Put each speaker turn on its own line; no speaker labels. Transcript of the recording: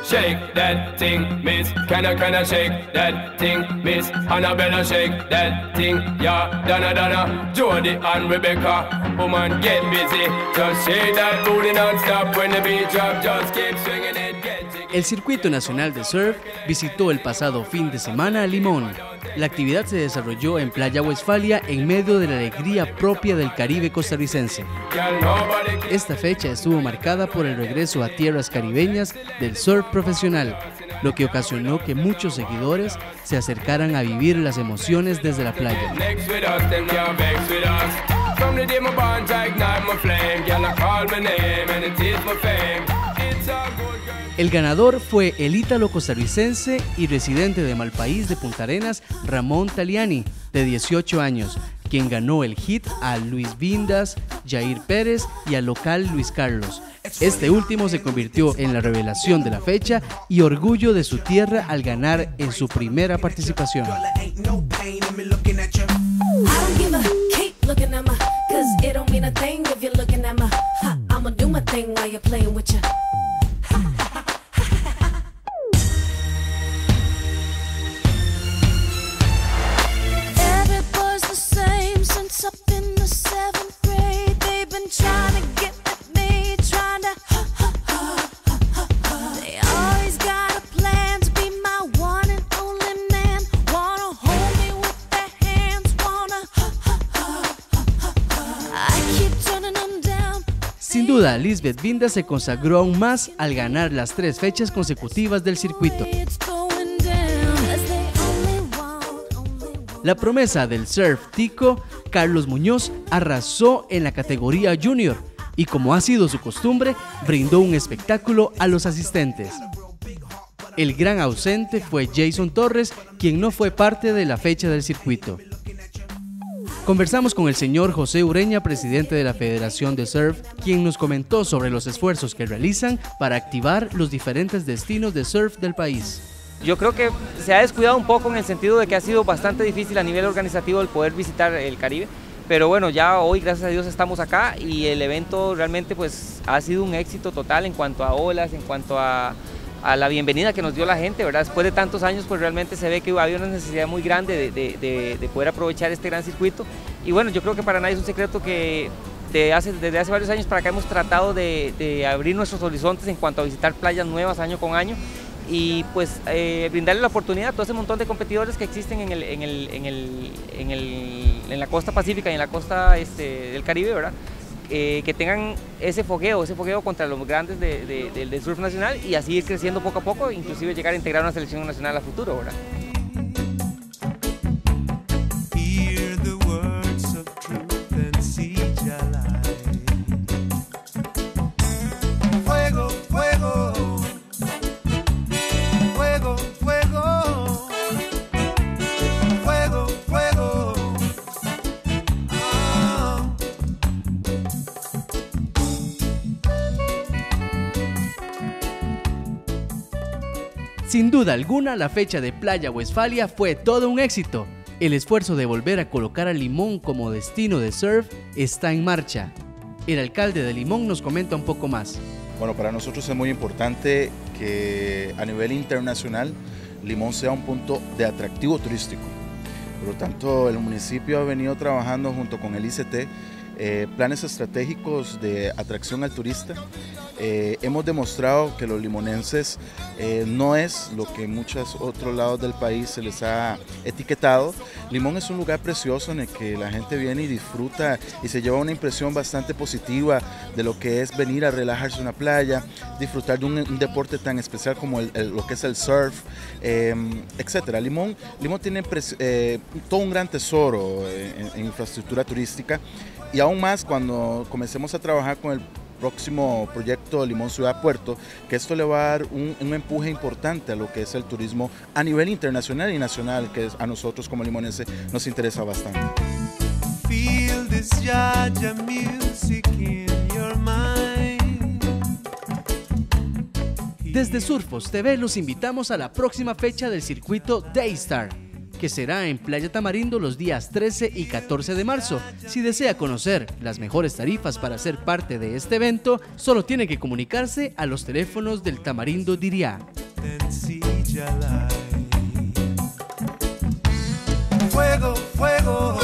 Shake that thing, miss. Can I shake that thing, miss? Annabella, shake that thing, yeah. Donna, Jody and Rebecca. Woman, get busy. Just shake that booty non-stop. When the beat drop, just keep swinging it, get jiggy.
El Circuito Nacional de Surf visitó el pasado fin de semana a Limón. La actividad se desarrolló en Playa Westfalia en medio de la alegría propia del Caribe costarricense. Esta fecha estuvo marcada por el regreso a tierras caribeñas del surf profesional, lo que ocasionó que muchos seguidores se acercaran a vivir las emociones desde la playa. El ganador fue el ítalo costarricense y residente de Malpaís de Punta Arenas, Ramón Taliani, de 18 años, quien ganó el hit a Luis Vindas, Jair Pérez y al local Luis Carlos. Este último se convirtió en la revelación de la fecha y orgullo de su tierra al ganar en su primera participación. Sin duda, Lisbeth Vindas se consagró aún más al ganar las 3 fechas consecutivas del circuito. La promesa del surf tico, Carlos Muñoz, arrasó en la categoría junior y, como ha sido su costumbre, brindó un espectáculo a los asistentes. El gran ausente fue Jason Torres, quien no fue parte de la fecha del circuito. Conversamos con el señor José Ureña, presidente de la Federación de Surf, quien nos comentó sobre los esfuerzos que realizan para activar los diferentes destinos de surf del país.
Yo creo que se ha descuidado un poco en el sentido de que ha sido bastante difícil a nivel organizativo el poder visitar el Caribe, pero bueno, ya hoy gracias a Dios estamos acá y el evento realmente pues ha sido un éxito total en cuanto a olas, en cuanto a la bienvenida que nos dio la gente, ¿verdad? Después de tantos años pues realmente se ve que había una necesidad muy grande de poder aprovechar este gran circuito y bueno, yo creo que para nadie es un secreto que desde hace varios años para acá hemos tratado de abrir nuestros horizontes en cuanto a visitar playas nuevas año con año y pues brindarle la oportunidad a todo ese montón de competidores que existen en la costa pacífica y en la costa del Caribe, ¿verdad? Que tengan ese fogueo contra los grandes del surf nacional y así ir creciendo poco a poco, inclusive llegar a integrar una selección nacional a futuro, ¿verdad?
Sin duda alguna, la fecha de Playa Westfalia fue todo un éxito. El esfuerzo de volver a colocar a Limón como destino de surf está en marcha. El alcalde de Limón nos comenta un poco más.
Bueno, para nosotros es muy importante que a nivel internacional Limón sea un punto de atractivo turístico. Por lo tanto, el municipio ha venido trabajando junto con el ICT planes estratégicos de atracción al turista. Hemos demostrado que los limonenses no es lo que en muchos otros lados del país se les ha etiquetado. Limón es un lugar precioso en el que la gente viene y disfruta y se lleva una impresión bastante positiva de lo que es venir a relajarse en una playa, disfrutar de un deporte tan especial como lo que es el surf, etc. Limón tiene todo un gran tesoro en infraestructura turística y aún más cuando comencemos a trabajar con el próximo proyecto Limón Ciudad Puerto, que esto le va a dar un empuje importante a lo que es el turismo a nivel internacional y nacional, que a nosotros como limonenses nos interesa bastante.
Desde Surfos TV los invitamos a la próxima fecha del circuito Daystar, que será en Playa Tamarindo los días 13 y 14 de marzo. Si desea conocer las mejores tarifas para ser parte de este evento, solo tiene que comunicarse a los teléfonos del Tamarindo Diriá.
sencilla light. Fuego, fuego.